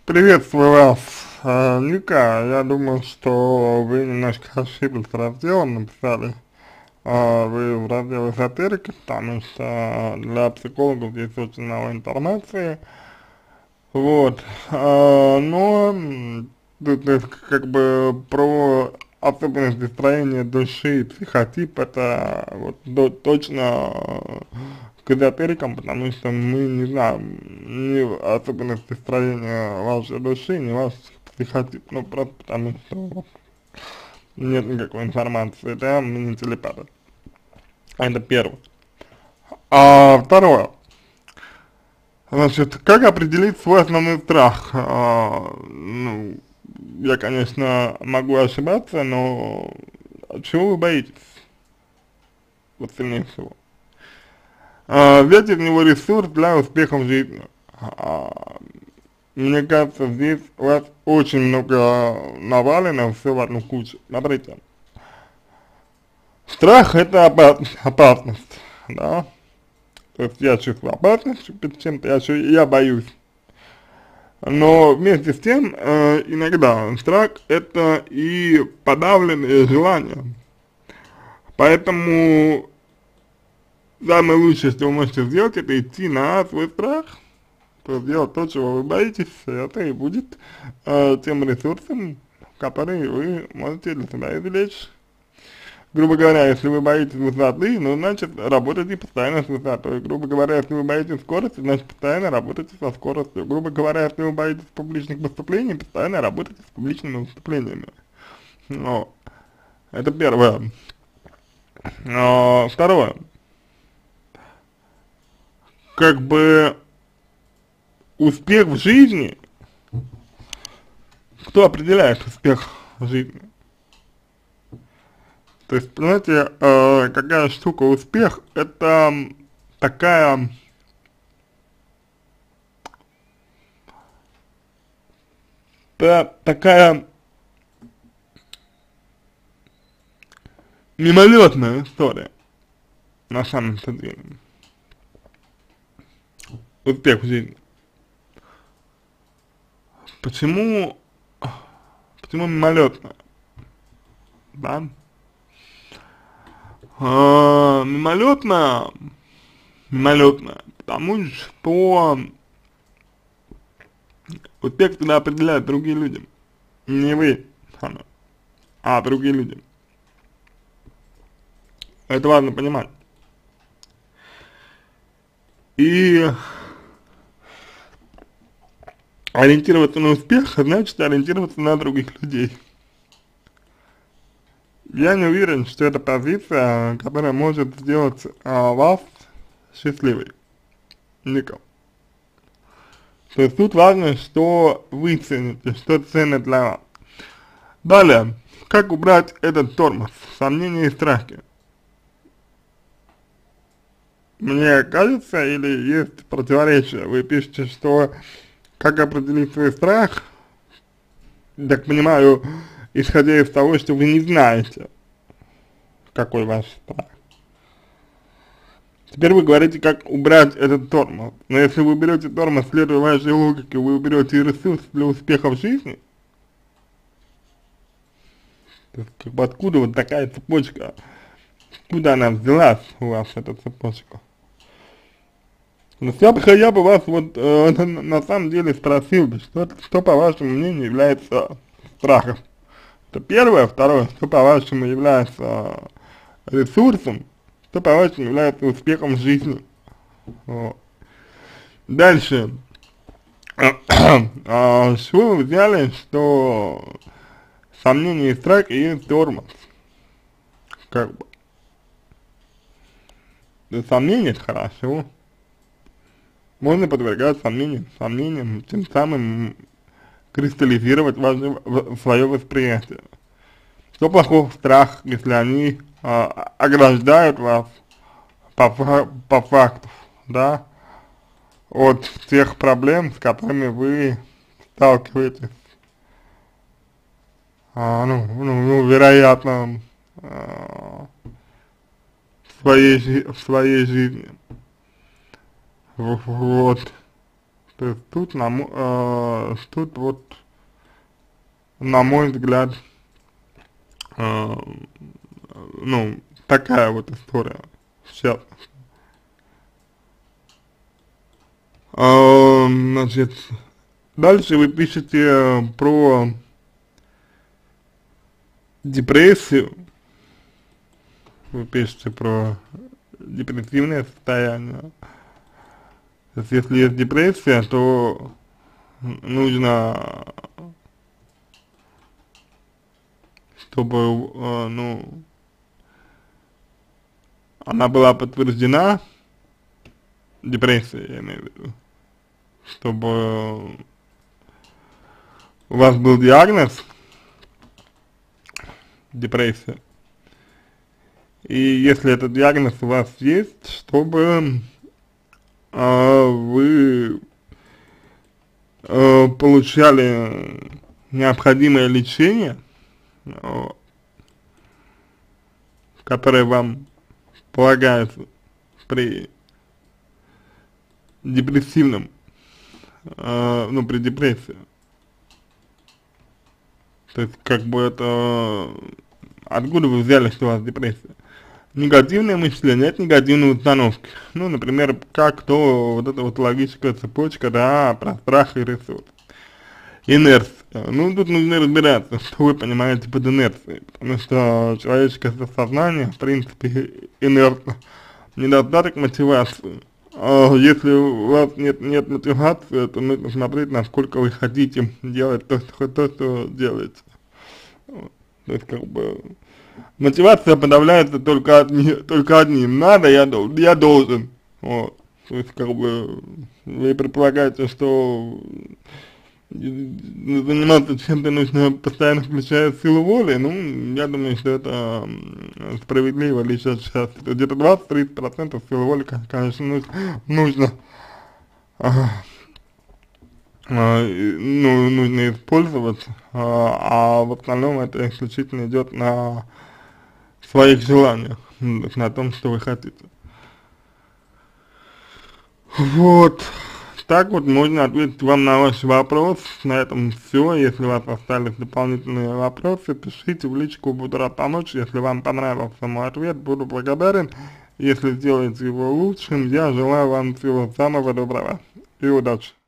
Приветствую вас, Ника. Я думаю, что вы немножко ошиблись с разделом, написали. Вы в раздел эзотерики, потому что для психологов здесь очень мало информации. Вот. Тут как бы про особенности строения души и психотип, это вот точно к эзотерикам, потому что мы не знаем ни особенности строения вашей души, ни ваш психотип, ну просто потому что вот нет никакой информации, да, мы не телепаты. Это первое. Второе. Значит, как определить свой основной страх? Ну, я, конечно, могу ошибаться, но чего вы боитесь? Вот сильнее всего. Взять из него ресурс для успеха в жизни. А, Мне кажется, здесь у вас очень много навалено все в одну кучу. Смотрите, страх это опасность, да? То есть я чувствую опасность перед чем-то, я боюсь. Но вместе с тем, иногда страх это и подавленные желания. Поэтому самое лучшее, что вы можете сделать, это идти на свой страх, то есть делать то, чего вы боитесь, это и будет тем ресурсом, который вы можете для себя извлечь. Грубо говоря, если вы боитесь высоты, ну, значит, работайте постоянно с высотой. Грубо говоря, если вы боитесь скорости, значит, постоянно работайте со скоростью. Грубо говоря, если вы боитесь публичных выступлений, постоянно работайте с публичными выступлениями. Но это первое. Второе. Как бы успех в жизни, кто определяет успех в жизни? То есть, понимаете, какая штука успех, это такая, такая мимолетная история, на самом-то деле. Успех в жизни. Почему, почему мимолетно, да? Мимолетно, потому что успех всегда определяют другие люди, не вы сами, а другие люди. Это важно понимать. И ориентироваться на успех, значит ориентироваться на других людей. Я не уверен, что это позиция, которая может сделать вас счастливой. Никого. То есть тут важно, что вы цените, что ценно для вас. Далее, как убрать этот тормоз, сомнения и страхи? Мне кажется, или есть противоречие? Вы пишете, что как определить свой страх, так понимаю, исходя из того, что вы не знаете, какой ваш страх. Теперь вы говорите, как убрать этот тормоз. Но если вы уберете тормоз, следуя вашей логике, вы уберете ресурс для успеха в жизни, то есть, как бы откуда вот такая цепочка, откуда она взялась у вас, эта цепочка? То есть я бы вас вот на самом деле спросил бы, что по вашему мнению является страхом? Это первое. Второе, что по вашему является ресурсом, что по вашему является успехом в жизни. Вот. Дальше. С чего вы взяли, что сомнение и страх и тормоз? Как бы. Да, сомнение это хорошо. Можно подвергать сомнениям, тем самым кристаллизировать свое восприятие. Что плохого в страх, если они ограждают вас по факту, да, от тех проблем, с которыми вы сталкиваетесь, вероятно, в своей жизни. Вот. То есть тут, тут вот, на мой взгляд, э, ну, такая вот история сейчас. Значит, дальше вы пишете про депрессию, вы пишете про депрессивное состояние. То есть, если есть депрессия, то нужно, чтобы, ну, она была подтверждена, депрессия, я имею в виду, чтобы у вас был диагноз депрессия, и если этот диагноз у вас есть, чтобы вы получали необходимое лечение, которое вам полагается при депрессивном, ну, при депрессии. То есть, как бы это, откуда вы взяли, что у вас депрессия? Негативное мышление, это негативные установки. Ну, например, как то вот эта вот логическая цепочка, да, про страх и ресурс. Инерция. Ну, тут нужно разбираться, что вы понимаете под инерцией, потому что человеческое сознание, в принципе, инертно. Недостаток мотивации. Если у вас нет мотивации, то нужно смотреть, насколько вы хотите делать то, что делаете. Вот. То есть, как бы, мотивация подавляется только одним. Надо, я должен. Вот. То есть, как бы, вы предполагаете, что заниматься чем-то нужно постоянно включая силу воли, ну, я думаю, что это справедливо лишь сейчас. Где-то 20-30% силы воли, конечно, нужно, ну, нужно использовать, а в основном это исключительно идет на своих желаниях, на том, что вы хотите. Вот. Так вот можно ответить вам на ваш вопрос. На этом все. Если у вас остались дополнительные вопросы, пишите в личку, буду рад помочь. Если вам понравился мой ответ, буду благодарен. Если сделаете его лучшим, я желаю вам всего самого доброго и удачи.